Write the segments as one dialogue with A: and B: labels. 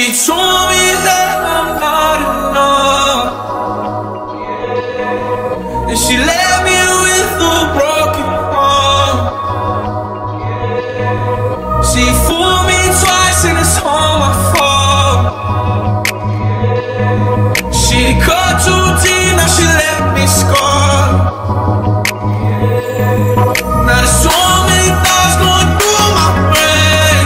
A: told me that I'm not enough, and she left me with a broken heart. She fooled me twice and it's all my fault. She cut too deep, now she left me scarred. Now there's so many thoughts going through my brain,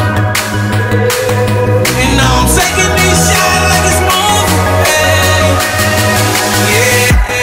A: and now I'm taking these shots like it's moving. Yeah.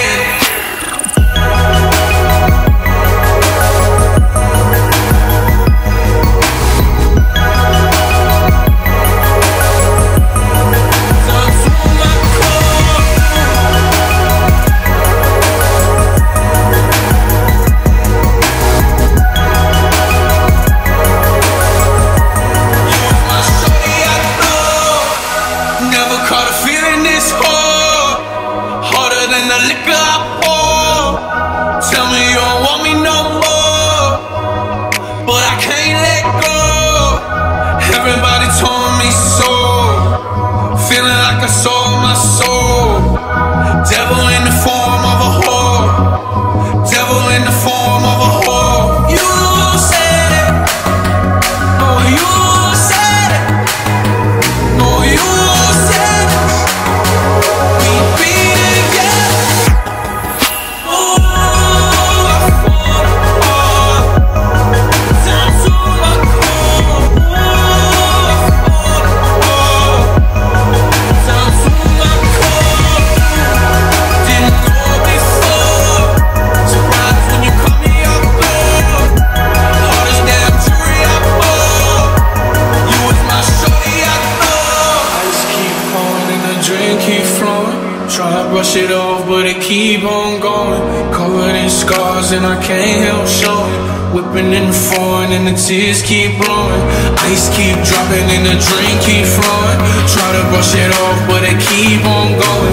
A: It off, but it keep on going. Covered in scars and I can't help showing. Whipping in the foreign and the tears keep blowing. Ice keep dropping and the drink keep flowing. Try to brush it off, but it keep on going.